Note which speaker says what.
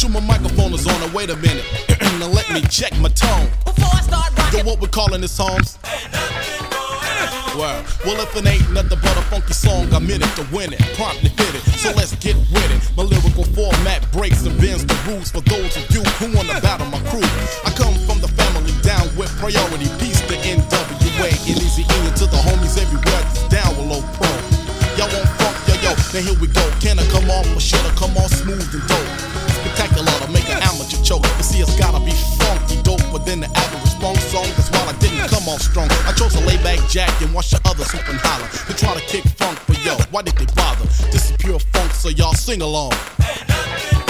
Speaker 1: Sure, my microphone is on. Now wait a minute. Now let me check my tone.
Speaker 2: Before I start rocking,
Speaker 1: Yo, what we calling this, Holmes? Wow. Well, if it ain't nothing but a funky song, I'm in it to win it, promptly fit it. So let's get with it. My lyrical format breaks and bends the rules for those of you who wanna battle my crew. I come from the family down with priority. Peace to NWA and Easy E and to the homies everywhere that's down with Low Pro. Y'all want funk, yo, now here we go. Can I come off or should I come off smooth and dope? Spectacular to make an amateur choke. But see, it's gotta be funky doper than the average funk song. That's why I didn't come off strong. I chose a lay-back jack and watch the others hoop and holler. They try to kick funk, but yo, why did they bother? This is pure funk, so y'all sing along.